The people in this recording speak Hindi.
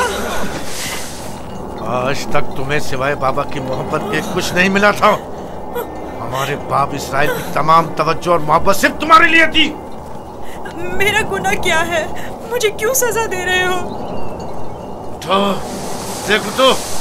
आज तक तुम्हें सिवाय बाबा की मोहब्बत के कुछ नहीं मिला था। हमारे बाप इसराइल की तमाम तवज्जो और मोहब्बत सिर्फ तुम्हारे लिए थी। मेरा गुनाह क्या है? मुझे क्यों सजा दे रहे हो? तो देखो तो